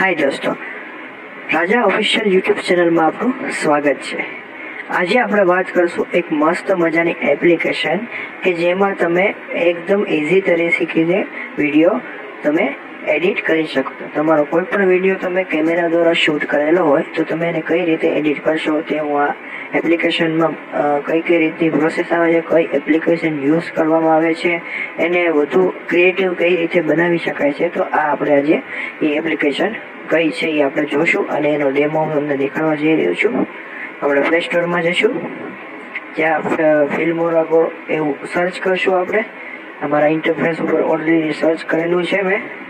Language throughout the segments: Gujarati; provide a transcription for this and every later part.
હાય દોસ્તો, રાજા ઓફિશિયલ યુટ્યુબ ચેનલમાં આપનું સ્વાગત છે। આજે આપણે વાત કરશું એક મસ્ત મજાની એપ્લિકેશન કે જેમાં તમે એકદમ ઇઝી તરીકે વિડીયો તમે એડિટ કરી શકો। તમારો કોઈ પણ વિડીયો તમે કેમેરા દ્વારા શૂટ કરેલો હોય તો તમે એને કઈ રીતે એડિટ કરશો તે હું આ એપ્લિકેશનમાં કઈ રીતની પ્રોસેસ આવે છે, કઈ એપ્લિકેશન યુઝ કરવામાં આવે છે, એને વધુ ક્રિએટિવ કઈ રીતે બનાવી શકાય છે, તો આ આપણે આજે એ એપ્લિકેશન કઈ છે એ આપણે જોશું અને એનો ડેમો હું તમને દેખાડવા જઈ રહ્યો છું। આપણે પ્લે સ્ટોરમાં જઈશું, ત્યાં ફિલ્મોરા એવું સર્ચ કરશું। આપણે અમારા ઇન્ટરફેસ ઉપર ઓલરેડી સર્ચ કરેલું છે,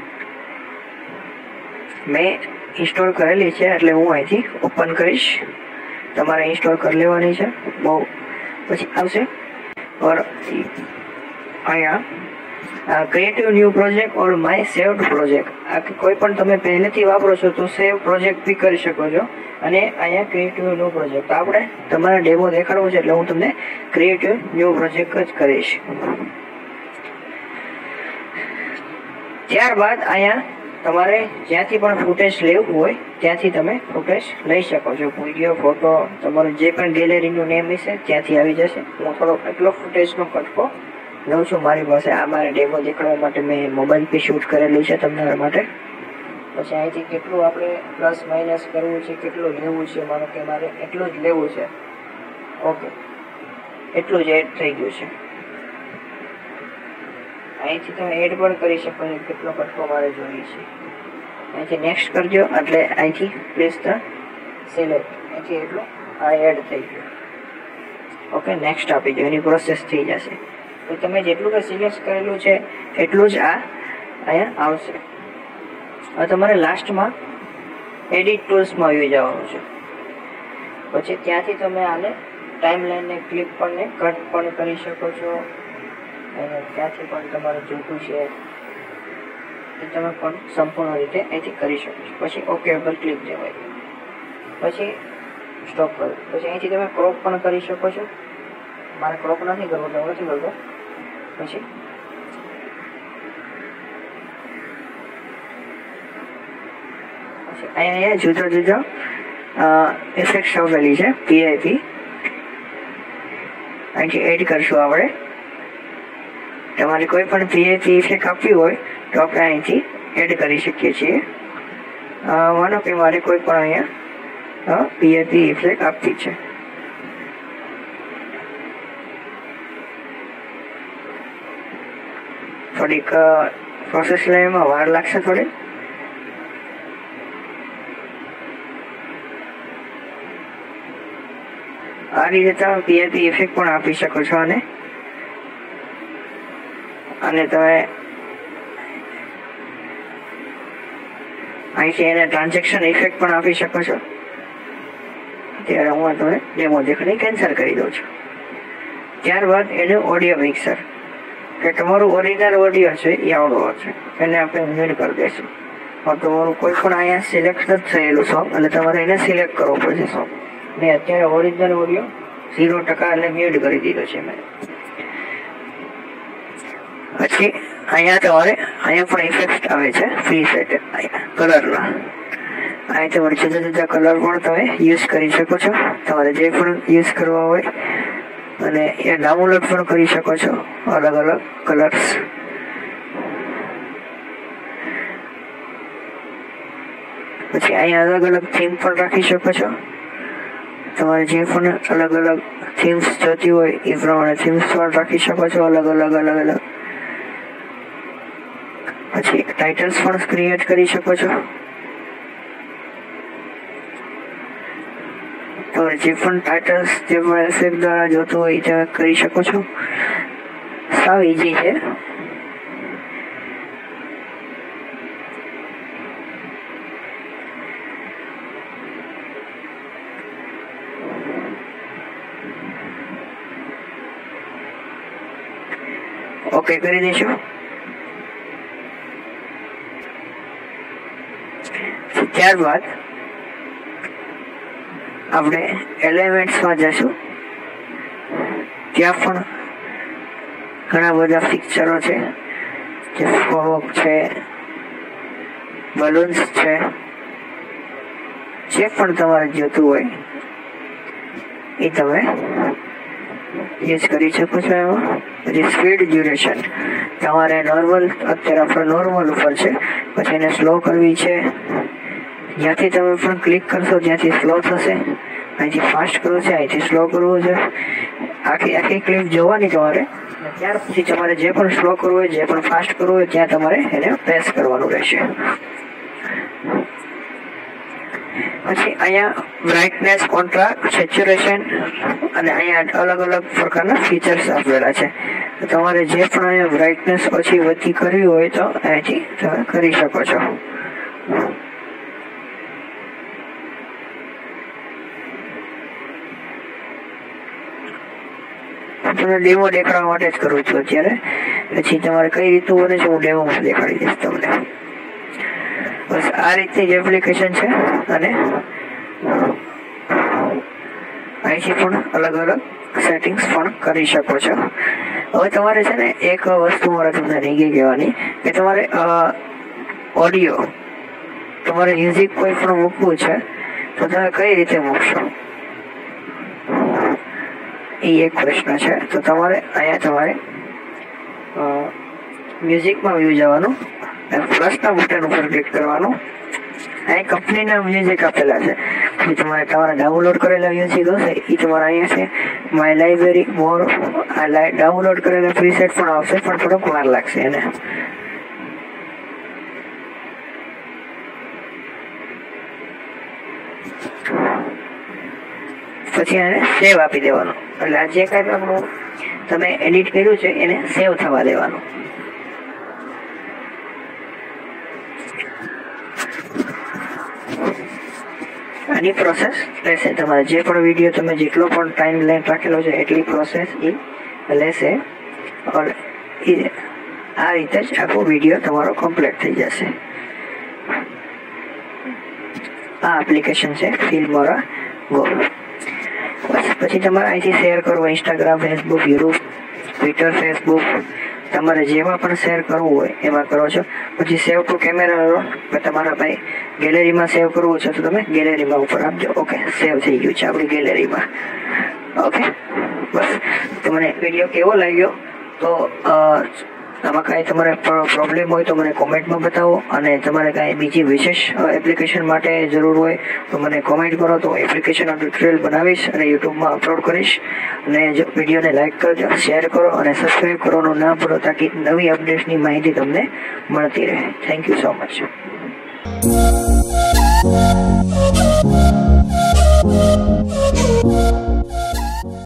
મેં ઇન્સ્ટોલ કરેલી છે એટલે હું અહીંથી ઓપન કરીશ। તમારે ઇન્સ્ટોલ કરી લેવાની છે, બહુ પછી આવશે ઓર અહીંયા creative new project or my saved project, આ કોઈ પણ તમે પહેલેથી વાપરો છો તો સેવ પ્રોજેક્ટ બી કરી શકો છો અને અહીંયા ક્રિએટિવ ન્યૂ પ્રોજેક્ટ આપણે તમારે ડેમો દેખાડવો છે એટલે હું તમને ક્રિએટિવ ન્યૂ પ્રોજેક્ટ જ કરીશ। ત્યારબાદ અહીંયા તમારે જ્યાંથી પણ ફૂટેજ લેવું હોય ત્યાંથી તમે ફૂટેજ લઈ શકો છો, વિડીયો, ફોટો, તમારું જે પણ ગેલેરીનું નેમ હશે ત્યાંથી આવી જશે। હું થોડો એટલો ફૂટેજનો કટકો લઉં છું મારી પાસે, આ મારે ડેમો દેખાડવા માટે મેં મોબાઈલથી શૂટ કરેલું છે તમારા માટે। પછી અહીંથી કેટલું આપણે પ્લસ માઇનસ કરવું છે, કેટલું લેવું છે, માનો કે મારે એટલું જ લેવું છે, ઓકે એટલું જ એડ થઈ ગયું છે। અહીંથી તમે એડ પણ કરી શકો છો, કેટલો કટકો મારે જોઈએ છે। અહીંથી નેક્સ્ટ કરજો એટલે અહીંથી પ્લીઝ ધ સિલેક્ટ, અહીંથી એટલું આ એડ થઈ ગયું, ઓકે નેક્સ્ટ આપી દો, એની પ્રોસેસ થઈ જશે। તો તમે જેટલું કે સિલેક્ટ કરેલું છે એટલું જ આ અહીંયા આવશે। હવે તમારે લાસ્ટમાં એડિટ ટૂલ્સમાં આવી જવાનું છે, પછી ત્યાંથી તમે આને ટાઈમલાઈનને ક્લિપ પણ કટ પણ કરી શકો છો અને ત્યાંથી પણ તમારે જોતું છે એ તમે પણ સંપૂર્ણ રીતે અહીંથી કરી શકો છો। પછી ઓકે પર ક્લિક દેવાય, પછી સ્ટોપ કરો, પછી અહીંથી તમે ક્રોપ પણ કરી શકો છો। મારે ક્રોપ નથી કરવો તો નથી કરતો। પછી અહીંયા જુદા જુદા ઇફેક્ટ આવેલી છે, પીઆઈપી અહીંથી એડ કરશું આપણે। તમારે કોઈ પણ પીઆઈપી ઇફેક્ટ આપવી હોય તો આપણે અહીંથી એડ કરી શકીએ છીએ। માનો કે મારે કોઈ પણ અહીંયા પીઆઈપી ઇફેક્ટ આપવી છે, થોડીક પ્રોસેસ લેવામાં વાર લાગશે થોડી। આ રીતે તમે પીઆઈપી ઇફેક્ટ પણ આપી શકો છો અને તમે અહીંથી એને ટ્રાન્ઝેક્શન ઇફેક્ટ પણ આપી શકો છો। ત્યારે હું તમને ડેમો દેખાડી કેન્સલ કરી દઉં છું। ત્યારબાદ એનું ઓડિયો મિક્સર, કે તમારું ઓરિજિનલ ઓડિયો છે એ આવડો છે એને આપણે મ્યુટ કરી દઈશું। તમારું કોઈ પણ અહીંયા સિલેક્ટ નથી થયેલું સોંગ અને તમારે એને સિલેક્ટ કરવો પડશે સોંગ। મેં અત્યારે ઓરિજિનલ ઓડિયો 0% એટલે મ્યુટ કરી દીધો છે મેં। પછી અહીંયા તમારે અહીંયા પણ ઇફેક્ટ આવે છે ફ્રી સેટ કલરના, અહીં તમારે જુદા જુદા કલર પણ તમે યુઝ કરી શકો છો, તમારે જે પણ યુઝ કરવા હોય, અને એ ડાઉનલોડ પણ કરી શકો છો અલગ અલગ કલર્સ। પછી અહીંયા અલગ અલગ થીમ પણ રાખી શકો છો, તમારે જે પણ અલગ અલગ થીમ્સ જોતી હોય એ પ્રમાણે થીમ્સ પણ રાખી શકો છો અલગ અલગ। પછી ટાઇટલ્સ પણ ક્રિએટ કરી શકો છો, તમારે જે પણ ટાઇટલ્સ જે પણ એફેક્ટ દ્વારા જોતું હોય તે કરી શકો છો, સાવ ઈઝી છે। ઓકે કરી દઈશું। ત્યારબાદ આપણે એલિમેન્ટ્સમાં જશું, ત્યાં પણ ઘણા બધા પિક્ચરો છે, જે ફોગ છે, બલૂન્સ છે, જે પણ તમારે જોતું હોય એ તમે યુઝ કરી શકો છો એમાં. પછી સ્પીડ ડ્યુરેશન તમારે નોર્મલ, અત્યારે આપણે નોર્મલ ઉપર છે, પછી એને સ્લો કરવી છે, જ્યાંથી તમે પણ ક્લિક કરશો ત્યાંથી સ્લો થશે, અહીંથી ફાસ્ટ કરવું છે, અહીંથી સ્લો કરવું છે, આખી ક્લિપ જોવાની તમારે. ત્યાર પછી તમારે જે પણ સ્લો કરવું હોય, જે પણ ફાસ્ટ કરવું હોય ત્યાં તમારે એને પ્રેસ કરવાનું રહેશે. પછી અહીંયા બ્રાઇટનેસ, કોન્ટ્રાસ્ટ, સેચ્યુરેશન અને અહીંયા અલગ અલગ પ્રકારના ફીચર્સ આપેલા છે. તમારે જે પણ અહીંયા બ્રાઇટનેસ ઓછી વધતી કરવી હોય તો અહીંથી તમે કરી શકો છો. તમને ડેમો દેખાડવા માટે જ કરું છું અત્યારે. પછી તમારે કઈ રીતનું બને છે હું ડેમોમાં દેખાડી દઈશ તમને. બસ આ રીતની જ એપ્લિકેશન છે અને અહીંથી પણ અલગ અલગ સેટિંગ્સ પણ કરી શકો છો. હવે તમારે છે ને એક વસ્તુ મારે તમને રીંગી કહેવાની કે તમારે ઓડિયો, તમારે મ્યુઝિક કોઈ પણ મૂકવું છે તો તમે કઈ રીતે મૂકશો એ એક પ્રશ્ન છે. તો તમારે અહીંયા તમારે મ્યુઝિકમાં વ્યૂ જવાનું, પ્લસના બટન ઉપર ક્લિક કરવાનું. અહીં કંપનીના મ્યુઝિક આપેલા છે. પછી તમારે તમારા ડાઉનલોડ કરેલા મ્યુઝિક હશે એ તમારા અહીંયા છે માય લાઇબ્રેરી મોર. ડાઉનલોડ કરેલા પ્રીસેટ પણ આવશે પણ થોડોક વાર લાગશે એને. પછી એને સેવ આપી દેવાનું. એટલે આ જે કાંઈ આપણું તમે એડિટ કર્યું છે એને સેવ થવા દેવાનું. આની પ્રોસેસ રહેશે. તમારે જે પણ વિડીયો તમે જેટલો પણ ટાઈમ લાઈન રાખેલો છે એટલી પ્રોસેસ એ લેશે. આ રીતે જ આખો વિડીયો તમારો કમ્પ્લીટ થઈ જશે. આ એપ્લિકેશન છે ફિલ્મોરા ગો. બસ પછી તમારે અહીંથી શેર કરવો, Instagram, Facebook, YouTube, Twitter, Facebook, તમારે જેમાં પણ શેર કરવું હોય એમાં કરો છો. પછી સેવ ટુ કેમેરા લો. તમારા ભાઈ ગેલેરીમાં સેવ કરવું છે તો તમે ગેલેરીમાં ઉપર આપજો. ઓકે, સેવ થઈ ગયું છે આપણી ગેલેરીમાં. ઓકે, બસ તમને વિડીયો કેવો લાગ્યો તો આમાં કાંઈ તમારે પ્રોબ્લેમ હોય તો મને કોમેન્ટમાં બતાવો. અને તમારે કાંઈ બીજી વિશેષ એપ્લિકેશન માટે જરૂર હોય તો મને કોમેન્ટ કરો, તો એપ્લિકેશનનો ટ્યુટોરિયલ બનાવીશ અને યુટ્યુબમાં અપલોડ કરીશ. અને જો વિડીયોને લાઇક કરજો, શેર કરો અને સબસ્ક્રાઈબ કરવાનું ના ભૂલો તાકી નવી અપડેટ્સની માહિતી તમને મળતી રહે. Thank you so much.